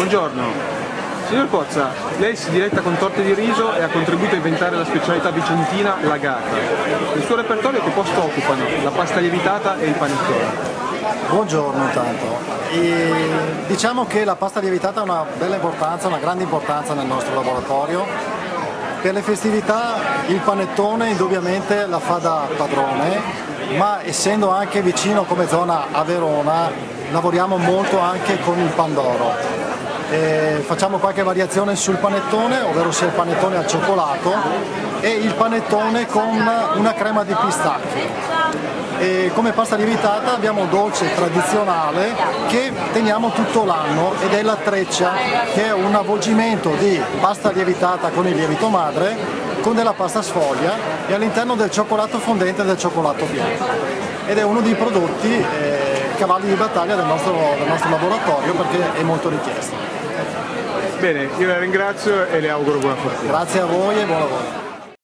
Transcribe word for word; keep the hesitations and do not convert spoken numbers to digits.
Buongiorno. Signor Pozza, lei si diletta con torte di riso e ha contribuito a inventare la specialità vicentina la gata. Nel suo repertorio che posto occupano la pasta lievitata e il panettone? Buongiorno intanto. E diciamo che la pasta lievitata ha una bella importanza, una grande importanza nel nostro laboratorio. Per le festività il panettone indubbiamente la fa da padrone, ma essendo anche vicino come zona a Verona lavoriamo molto anche con il pandoro. E facciamo qualche variazione sul panettone, ovvero sia il panettone al cioccolato e il panettone con una crema di pistacchio. E come pasta lievitata abbiamo un dolce tradizionale che teniamo tutto l'anno ed è la treccia, che è un avvolgimento di pasta lievitata con il lievito madre con della pasta sfoglia e all'interno del cioccolato fondente e del cioccolato bianco. Ed è uno dei prodotti eh, cavalli di battaglia del nostro, del nostro laboratorio perché è molto richiesto. Bene, io la ringrazio e le auguro buona fortuna. Grazie a voi e buon lavoro.